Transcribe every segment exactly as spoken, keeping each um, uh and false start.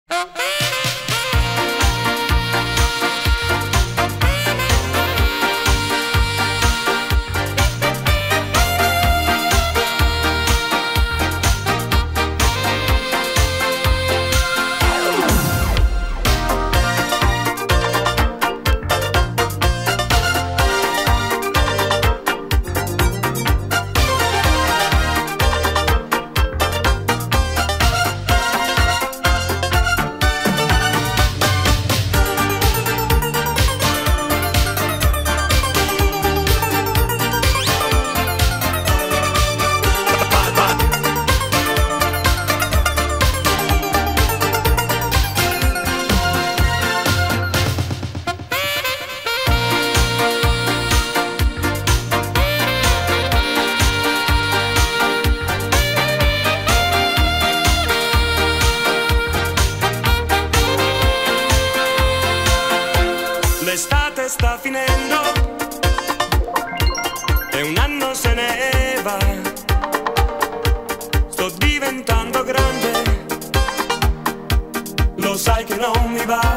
L'estate sta finendo e un anno se ne va. Sto diventando grande, lo sai che non mi va.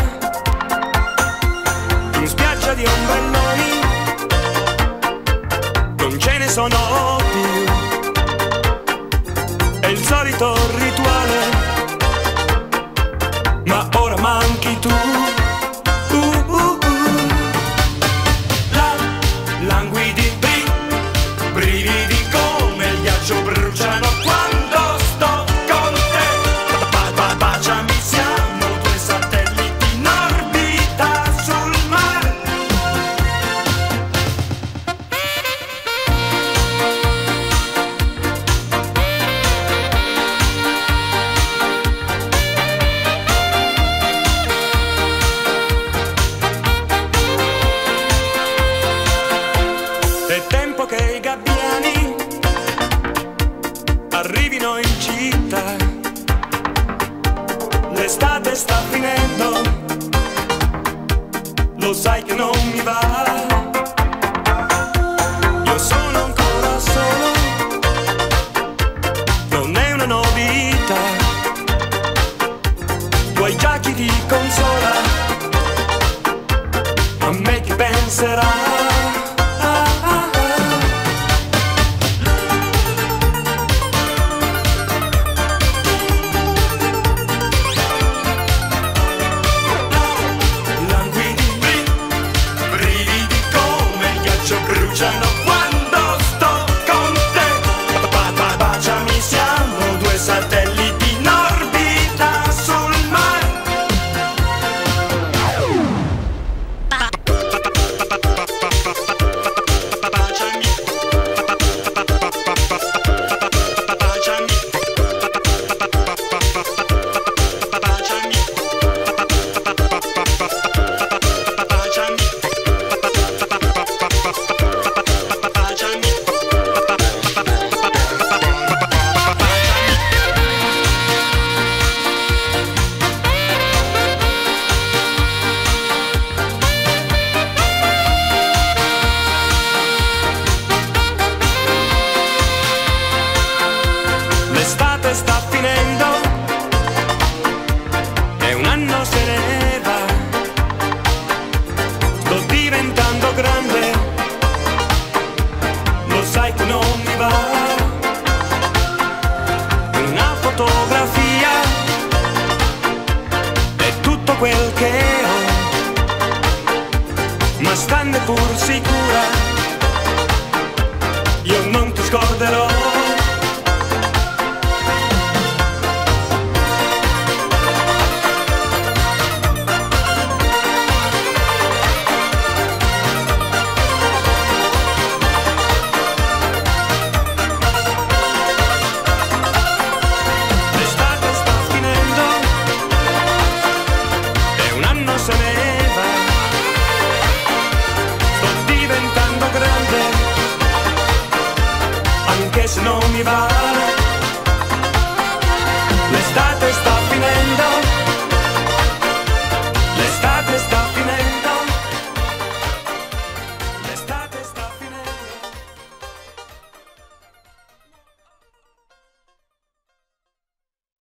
In spiaggia di ombrelloni non ce ne sono più. È il solito rituale, ma ora manchi tu. È tempo che i gabbiani arrivino in città. L'estate sta finendo, lo sai che non mi va. Io sono ancora solo, non è una novità. Tuoi giacchi di consola, a me chi penserà? Quando sto con te, baciami, siamo due satelliti in orbita sul mare. Baciami, baciami, l'estate sta finendo e un anno se ne va. Sto diventando grande, lo sai che non mi va. Una fotografia è tutto quel che ho, ma stanne pur sicura